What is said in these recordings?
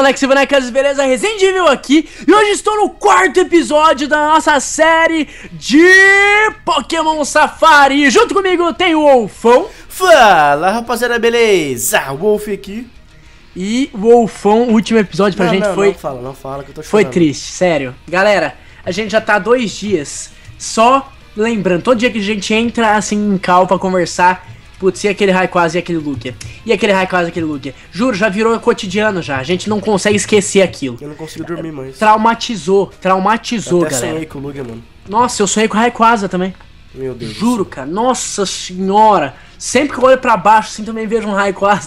bonecos e bonecas, beleza? Resident Evil aqui. E hoje estou no quarto episódio da nossa série de Pokémon Safari. Junto comigo tem o Wolfão. Fala, rapaziada, beleza? O Wolf aqui. E o Wolfão, o último episódio pra gente foi... Não fala que eu tô chorando. Foi triste, sério. Galera, a gente já tá há 2 dias só lembrando. Todo dia que a gente entra assim em call pra conversar... Putz, e aquele Rayquaza e aquele Lugia? E aquele Rayquaza e aquele Lugia? Juro, já virou cotidiano já. A gente não consegue esquecer aquilo. Eu não consigo dormir mais. Traumatizou, Eu até galera. sonhei com o Lugia, mano. Nossa, eu sonhei com o Rayquaza também. Meu Deus. Juro, cara. Nossa senhora. Sempre que eu olho pra baixo, assim, também vejo um Rayquaza.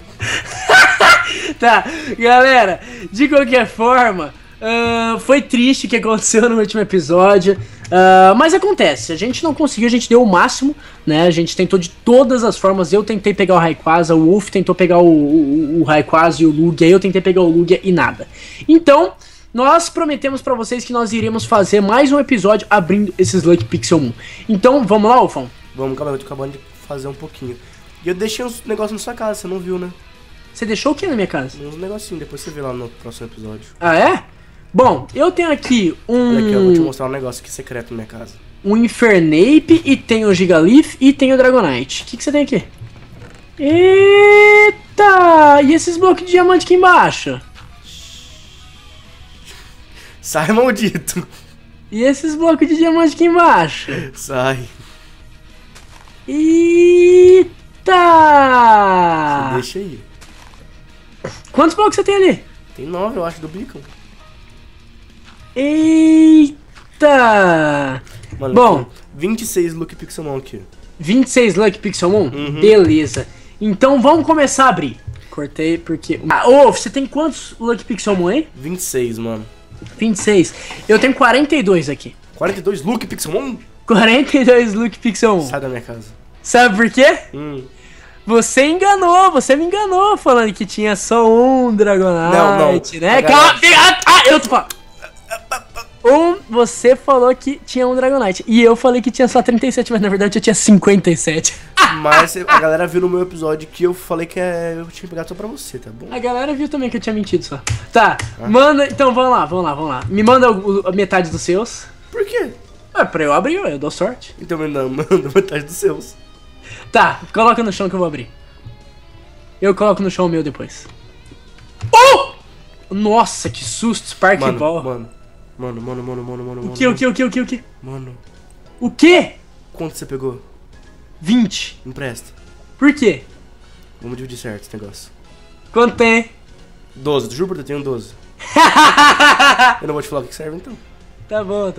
Tá, galera, de qualquer forma, foi triste o que aconteceu no último episódio. Mas acontece, a gente não conseguiu, a gente deu o máximo, né? A gente tentou de todas as formas. Eu tentei pegar o Rayquaza, o Wolf tentou pegar o Rayquaza e o Lugia, eu tentei pegar o Lugia e nada. Então, nós prometemos pra vocês que nós iríamos fazer mais um episódio abrindo esses Lucky Pixel Moon. Então, vamos lá, Wolfão? Vamos, calma, eu tô acabando de fazer um pouquinho. E eu deixei uns negócios na sua casa, você não viu, né? Você deixou o que na minha casa? Uns negocinhos, depois você vê lá no próximo episódio. Ah, é? Bom, eu tenho aqui Olha aqui, eu vou te mostrar um negócio aqui secreto na minha casa. um Infernape e tem o Gigalith e tem o Dragonite. O que você tem aqui? Eita! E esses blocos de diamante aqui embaixo? Sai, maldito! E esses blocos de diamante aqui embaixo? Sai. Eita! Deixa aí. Quantos blocos você tem ali? Tem 9, eu acho, do Beacon. Eita! Mano, Bom, 26 Lucky Pixelmon aqui. 26 Lucky Pixelmon? Uhum. Beleza. Então vamos começar a abrir. Cortei porque... Ô, você tem quantos Lucky Pixelmon aí? 26, mano. 26. Eu tenho 42 aqui. 42 Lucky Pixelmon? 42 Lucky Pixelmon. Sai da minha casa. Sabe por quê? Você me enganou falando que tinha só um Dragonite, Não. né? Calma, eu tô falando. Você falou que tinha um Dragonite e eu falei que tinha só 37, mas na verdade eu tinha 57. Mas a galera viu no meu episódio que eu falei que eu tinha pegado só pra você, tá bom? A galera viu também que eu tinha mentido só. Tá, manda, então vamos lá. Me manda a metade dos seus. Por quê? É pra eu abrir, eu dou sorte. Então manda metade dos seus. Tá, coloca no chão que eu vou abrir. Eu coloco no chão o meu depois. Oh! Nossa, que susto, Spark Ball. Mano. O que? Mano, O quê? quanto você pegou? 20. Empresta. Por quê? Vamos dividir certo esse negócio. Quanto tem? 12, juro por Deus, eu tenho 12. Eu não vou te falar o que serve então. Tá bom.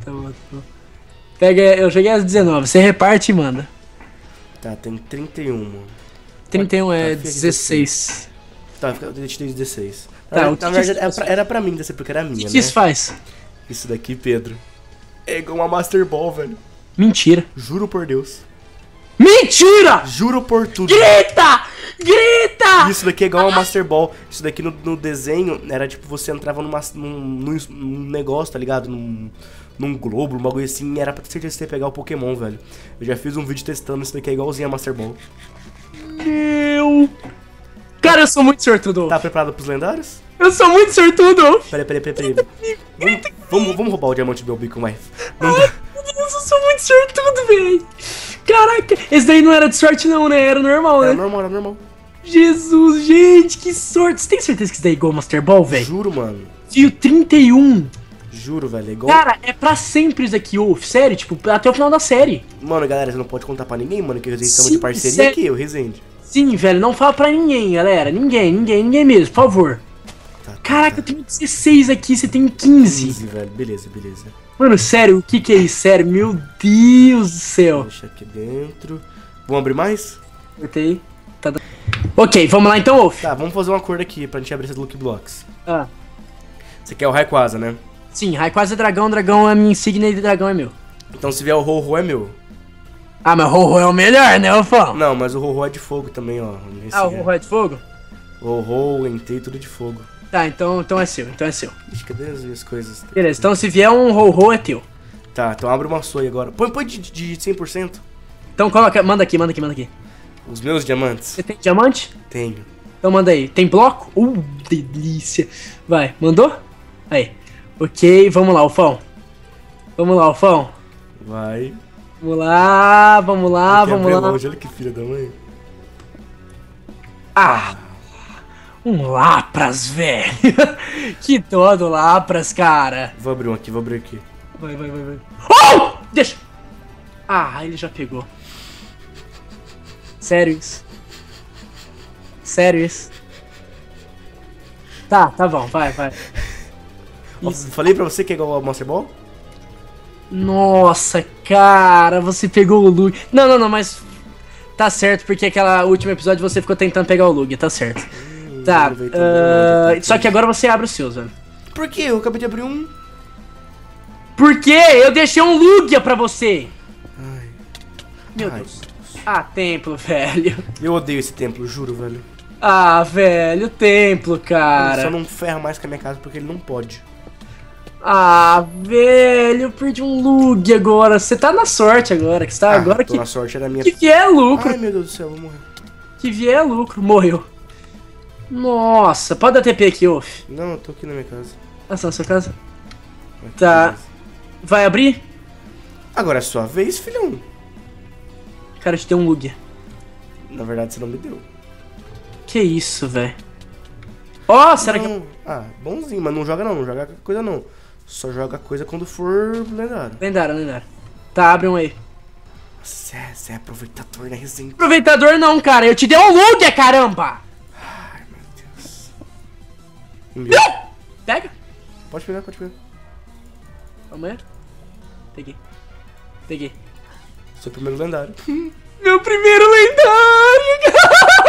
Pega, eu joguei às 19, você reparte e manda. Tá, tem 31, mano. 31 é Tá, 16. Tá, eu te dei 16. Tá, Na verdade, era pra mim dessa, porque era minha, O né? que isso faz? Isso daqui, Pedro, é igual uma Master Ball, velho. Mentira. Juro por Deus. Mentira! Juro por tudo. Grita! Isso daqui é igual uma Master Ball. Isso daqui no desenho era tipo, você entrava num negócio, tá ligado? Num globo, um bagulho assim. Era pra ter certeza que você ia pegar o Pokémon, velho. Eu já fiz um vídeo testando, isso daqui é igualzinho a Master Ball. Meu... Cara, eu sou muito sortudo. Tá preparado pros lendários? Eu sou muito sortudo. Peraí. Vamos roubar o diamante do meu Beacon, vai. Ai, meu Deus, eu sou muito sortudo, velho. Caraca, esse daí não era de sorte não, né? Era normal, né? Era normal. Jesus, gente, que sorte. Você tem certeza que isso daí é igual Master Ball, velho? Juro, mano. Fio 31. Juro, velho, é igual... Cara, é pra sempre isso aqui, ô. Sério, tipo, até o final da série. Mano, galera, você não pode contar pra ninguém, mano, que o Resende Sim, estamos de parceria sério. aqui, o Resende. Sim, velho, não fala pra ninguém, galera. Ninguém mesmo, por favor. Tá. Caraca, eu tenho 16 aqui, você tem 15. 15, velho, beleza. Mano, sério, o que é isso? Sério, meu Deus do céu. Deixa aqui dentro. Vamos abrir mais? Botei. Tá. Ok, vamos lá então, Wolf. Tá, vamos fazer um acordo aqui pra gente abrir esses Lucky Blocks. Ah. Você quer o Rayquaza, né? Sim, Rayquaza é dragão, dragão é minha insígnia e dragão é meu. Então se vier o Ho-Ho é meu. Ah, mas o Ho-Ho é o melhor, né, Wolfão? Não, mas o Ho-Ho é de fogo também, ó. Ah, o Ho-Ho é de fogo? O Ho-Ho, o Entei, tudo de fogo. Tá, então é seu, Ixi, cadê as coisas? Beleza, então se vier um Ho-Ho é teu. Tá, então abre uma sua aí agora. Põe de 100%. Então coloca, manda aqui. Os meus diamantes? Você tem diamante? Tenho. Então manda aí. Tem bloco? Delícia. Vai, mandou? Aí. Ok, vamos lá, Ufão. Vamos lá, Ufão. Vai. Vamos lá, vamos lá, vamos lá. Longe. Olha que filha da mãe. Ah! Um Lapras, velho. Que dó do Lapras, cara. Vou abrir um aqui, vou abrir aqui. Vai. Oh! Deixa! Ah, ele já pegou. Sério isso? Sério isso? Tá bom, vai. Nossa, falei pra você que é igual ao Master Ball? Nossa, cara, você pegou o Lug. Não, mas tá certo, porque aquela último episódio você ficou tentando pegar o Lug, tá certo. Tá, só que agora você abre os seus, velho. Por quê? Eu acabei de abrir um. Por quê? Eu deixei um Lugia pra você. Ai. Meu Deus. Ah, templo, velho. Eu odeio esse templo, juro, velho. Ah, velho, templo, cara. Eu só não ferro mais com a minha casa porque ele não pode. Ah, velho, eu perdi um Lug agora. Você tá na sorte agora, que está agora tô que. Na sorte era minha. Que vier lucro. Ai, meu Deus do céu, eu vou morrer. Que vier lucro, morreu. Nossa, pode dar TP aqui, Wolf. Não, eu tô aqui na minha casa. Ah, tá na sua casa? Aqui, Tá. beleza. Vai abrir? Agora é sua vez, filhão. Cara, te deu um Lug. Na verdade, você não me deu. Que isso, velho. Ó, será que. Ah, bonzinho, mas não joga coisa não. Só joga coisa quando for lendário. Lendário. Tá, abre um aí. Você é aproveitador, né, Resident? Aproveitador não, cara. Eu te dei um Lug, caramba! Ai, meu Deus. Pega. Pode pegar. Amanhã? Peguei. Seu primeiro lendário. Meu primeiro lendário!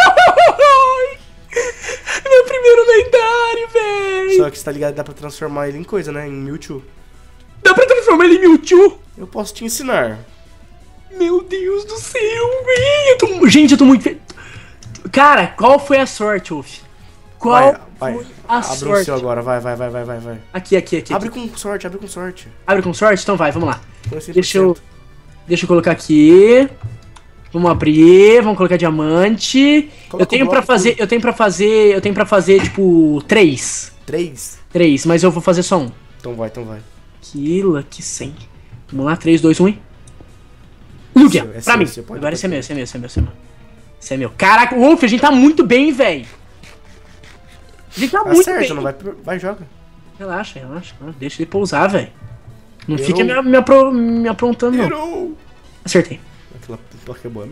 Meu primeiro lendário, velho! Só que você tá ligado, dá pra transformar ele em coisa, né? Em Mewtwo. Dá pra transformar ele em Mewtwo? Eu posso te ensinar. Meu Deus do céu, velho! Gente, eu tô muito... Cara, qual foi a sorte, Wolf? Qual foi a sorte? Abre o seu agora, vai. Aqui. Abre com sorte. Abre com sorte? Então vai, vamos lá. Com 100%. Deixa eu colocar aqui. Vamos abrir, vamos colocar diamante. Coloca Eu tenho o pra bloco. fazer, tipo, 3. 3? 3, mas eu vou fazer só um. Então vai. Que 100. Vamos lá, 3, 2, 1 e... Lugia, É pra seu, mim. você pode Agora esse é botar. meu. Esse é meu. Caraca, o Wolf, a gente tá muito bem, velho. A gente tá muito Acerta, bem. não vai, joga. Relaxa. Deixa ele pousar, velho. Não Errou. fica me aprontando, não. Errou. Acertei. Aquela Pokémon.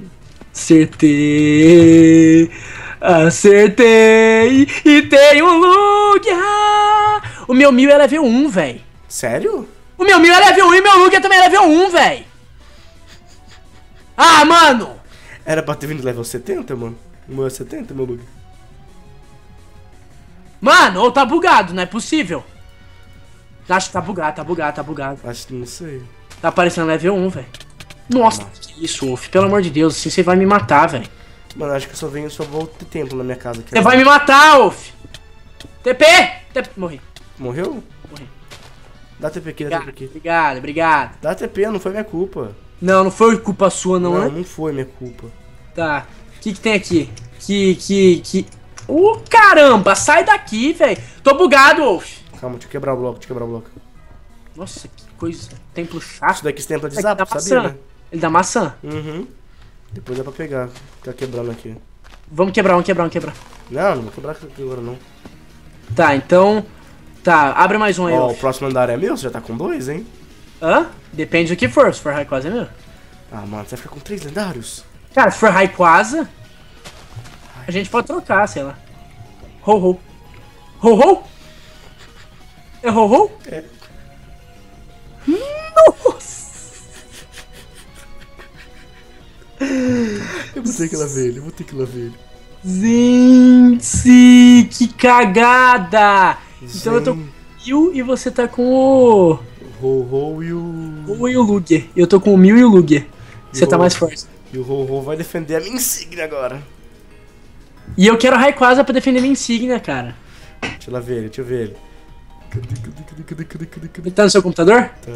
Acertei! E tem um Lugia! O meu Mew é level 1, velho. Sério? O meu Mew é level 1 e meu Lugia também é level 1, velho. Ah, mano! Era pra ter vindo level 70, mano. O meu é 70, meu Lugia. Mano, ou tá bugado, não é possível. Acho que tá bugado. Acho que não sei. Tá aparecendo level 1, velho. Nossa, que isso, Wolf. Pelo amor de Deus, assim você vai me matar, velho. Mano, acho que eu só vou ter tempo na minha casa. Você vai me matar, Wolf. TP! Morri. Morreu? Morri. Dá TP aqui, Obrigado. Dá TP, não foi minha culpa. Não foi culpa sua, não, né? Não foi minha culpa. Tá. O que tem aqui? Caramba, sai daqui, velho. Tô bugado, Wolf. Calma, deixa eu quebrar o bloco. Nossa, que coisa. Templo chato. Isso daqui se templa de Ele zap, dá sabia, maçã. né? Ele dá maçã. Uhum. Depois dá pra pegar. Ficar quebrando aqui. Vamos quebrar. Não vou quebrar aqui agora não. Tá, então... Tá, abre mais um aí, Ó, Wolf. o próximo andar é meu? Você já tá com 2, hein? Hã? Depende do que for. Se for Rayquaza é meu. Ah, mano, você vai ficar com 3 lendários? Cara, se for Rayquaza, a gente pode trocar, sei lá. Ho-ho. Ho-ho? É ho-ho? É. Nossa! Eu vou ter que lá ver ele. Gente, que cagada! Então eu tô com o Mew e você tá com o... Ho-Ho e o... O e o Lugia. Eu tô com o Mew e o Lugia. Você tá mais forte. E o Ho-Ho vai defender a minha insígnia agora. E eu quero Rayquaza pra defender minha insígnia, cara. Deixa eu ver ele. Cadê? Ele tá no seu computador? Tá.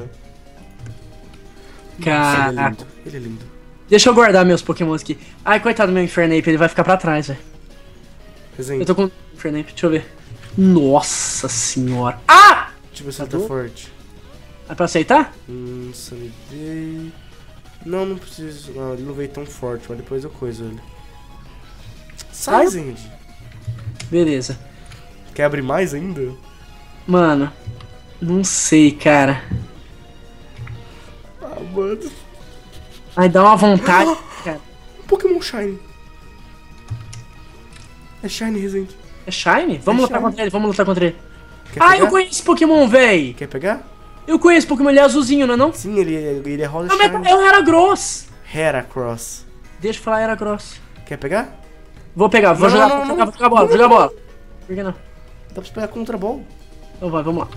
Cara, Nossa, ele é lindo. deixa eu guardar meus pokémons aqui. Ai, coitado do meu Infernape, ele vai ficar pra trás, velho. Resende. Eu tô com Infernape, deixa eu ver. Nossa senhora. Ah! Deixa eu ver se ele tá forte. É pra aceitar? Sunny Day. Não, não precisa. Não, ele não veio tão forte, mas depois eu coiso ele. Sai, Zend. Beleza. Quer abrir mais ainda? Mano, não sei, cara. Ah, mano. Ai, dá uma vontade, cara. Pokémon Shine. É Shine, Resende. É Shine? Vamos lutar contra ele, vamos lutar contra ele. Quer Ah, pegar? eu conheço esse Pokémon, véi. Quer pegar? Eu conheço Pokémon, ele é azulzinho, não é não? Sim, ele é rosa Não, Shine. mas é o Heracross. Heracross. Deixa eu falar Heracross. Quer pegar? Vou pegar, vou Não, jogar, não, vou não, jogar, não. vou jogar bola, vou jogar bola. Por que não? Dá pra você pegar Contra Ball. Então vai, vamos lá.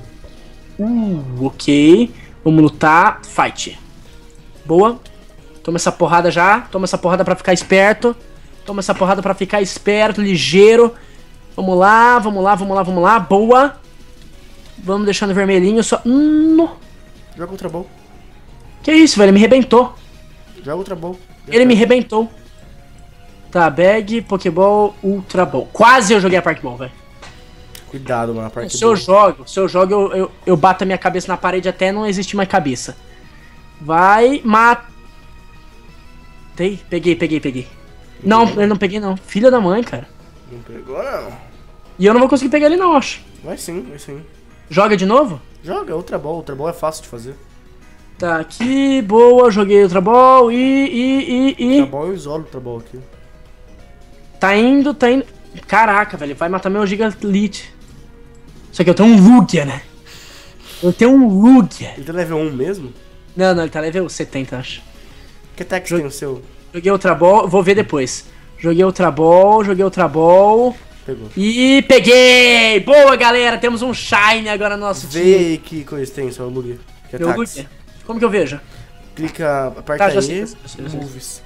Ok. Vamos lutar. Fight. Boa. Toma essa porrada já. Toma essa porrada pra ficar esperto. Toma essa porrada pra ficar esperto, ligeiro. Vamos lá, vamos lá, vamos lá, vamos lá. Boa. Vamos deixando vermelhinho só. No. Joga Ultra Ball. Que isso, velho? Ele me arrebentou. Joga Ultra Ball. Ele me arrebentou. Tá, bag, Pokéball, Ultra Ball. Quase eu joguei a Park Ball, velho. Cuidado, mano. A parte Se eu jogo, eu bato a minha cabeça na parede até não existir mais cabeça. Vai, mata. Peguei. Não, eu não peguei não. Filha da mãe, cara. Não pegou, não. E eu não vou conseguir pegar ele não, acho. Vai sim, vai sim. Joga de novo? Joga Ultra Ball. Ultra Ball é fácil de fazer. Tá, aqui, boa, joguei Ultra Ball e... Ultra Ball eu isolo Ultra Ball aqui. Tá indo. Caraca, velho, vai matar meu Gigalith. Só que eu tenho um Lugia, né? Eu tenho um Lugia. Ele tá level 1 mesmo? Não, ele tá level 70, acho. Que attack tem o seu? Joguei Ultra Ball, vou ver depois. Joguei Ultra Ball. Pegou. E peguei! Boa, galera, temos um Shine agora no nosso time. Vê aí que coisa tem, seu Lugia. Que Meu attacks. Lugia. Como que eu vejo? Clica, aperta já E, sei. Moves.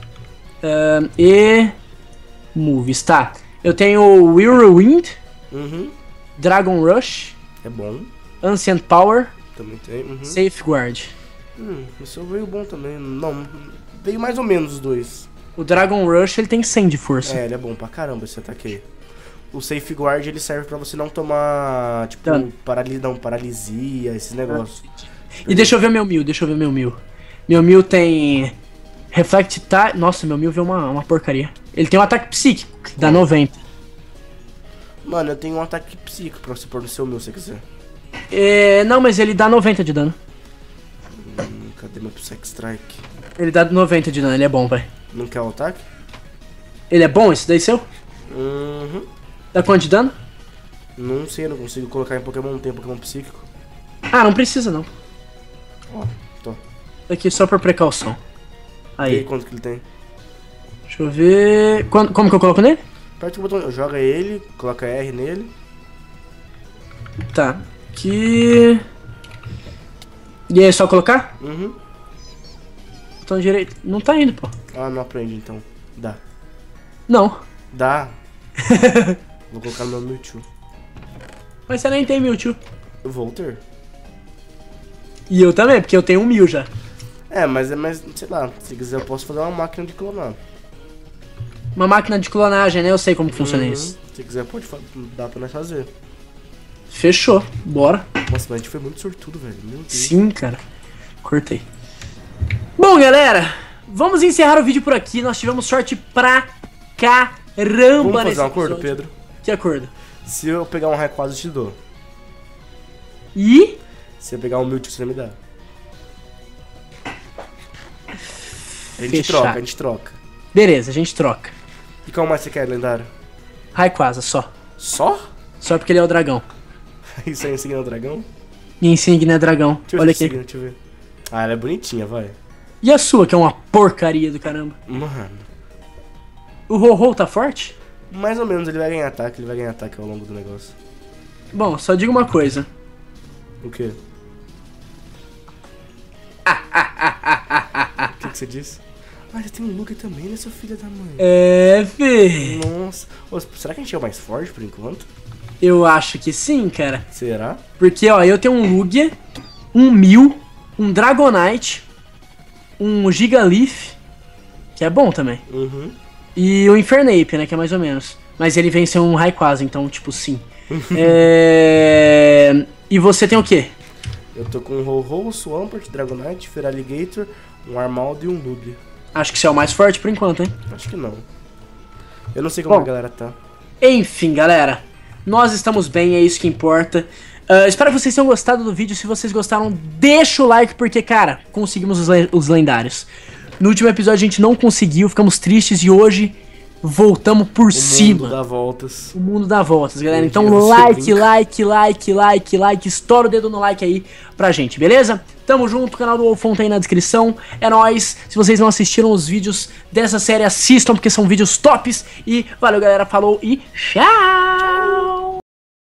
E... Moves, tá. Eu tenho Whirlwind, Uhum. Dragon Rush, É bom. Ancient Power, Também tem. Uhum. Safeguard. O seu veio bom também. Não, veio mais ou menos os dois. O Dragon Rush, ele tem 100 de força. É, ele é bom pra caramba esse ataque aí. O Safeguard, ele serve pra você não tomar, tipo, Dano. paralisia, esses negócios. E deixa eu ver meu Mew. Meu Mew tem... Reflect Type... Nossa, meu Mew veio uma porcaria. Ele tem um ataque psíquico, que dá 90. Mano, eu tenho um ataque psíquico pra você pôr no seu Mew, se você quiser. Não, mas ele dá 90 de dano. Cadê meu Psych Strike? Ele dá 90 de dano, ele é bom, velho. Não quer o ataque? Ele é bom, esse daí seu? Uhum. Dá quanto de dano? Não sei, eu não consigo colocar em Pokémon, não tem Pokémon psíquico. Ah, não precisa não. Ó, tô. Aqui só por precaução. E aí, Aí, quanto que ele tem? deixa eu ver... Como que eu coloco nele? Aperta o botão, joga ele, coloca R nele. Tá, aqui... E aí, é só colocar? Uhum. Botão direito. Não tá indo, pô. Ah, não aprende então. Dá. Não. Dá. Vou colocar no meu Mewtwo. Mas você nem tem Mewtwo. Eu vou ter. E eu também, porque eu tenho um Mew já. É, mas sei lá, se quiser eu posso fazer uma máquina de clonar. Uma máquina de clonagem, né? Eu sei como que funciona Uhum. isso. Se quiser dá pra nós fazer. Fechou, bora. Nossa, mas a gente foi muito sortudo, velho. Meu Deus. Sim, cara. Cortei. Bom, galera, vamos encerrar o vídeo por aqui. Nós tivemos sorte pra caramba Vamos fazer nesse um acordo, episódio. Pedro? Que acordo? Se eu pegar um Rayquaza, eu te dou. E... Se eu pegar um Mewtwo, você me dá. A gente Fechado. troca, a gente troca. Beleza, a gente troca. E qual mais você quer, lendário? Rayquaza, só. Só? Só porque ele é o dragão. Isso aí insígnia do dragão? Minha insígnia é dragão. Deixa eu Olha ver aqui. insígnia, deixa eu ver. Ah, ela é bonitinha, vai. E a sua, que é uma porcaria do caramba? Mano. O Ho-Ho tá forte? Mais ou menos, ele vai ganhar ataque ao longo do negócio. Bom, só digo uma coisa. O quê? O que você disse? Ah, já tem um Lugia também, né, sua filha da mãe? É, fi. Nossa. Ô, será que a gente é o mais forte por enquanto? Eu acho que sim, cara. Será? Porque, ó, eu tenho um Lugia, um Mew, um Dragonite, um Gigalith, que é bom também, Uhum. e o Infernape, né, que é mais ou menos. mas ele venceu um Rayquaza, então, tipo, sim. E você tem o quê? Eu tô com um Ho-Ho, Swampert, Dragonite, Feraligatr, um Armaldo e um Nubia. Acho que você é o mais forte por enquanto, hein? Acho que não. Eu não sei como a galera tá. Enfim, galera, nós estamos bem, é isso que importa. Espero que vocês tenham gostado do vídeo. Se vocês gostaram, deixa o like, porque, cara, conseguimos os lendários. No último episódio a gente não conseguiu, ficamos tristes e hoje voltamos por cima. O mundo dá voltas. O mundo dá voltas, galera. Então like, estoura o dedo no like aí pra gente, beleza? Tamo junto, o canal do Wolfão tá aí na descrição. É nóis. Se vocês não assistiram os vídeos dessa série, assistam, porque são vídeos tops. E valeu, galera. Falou e tchau!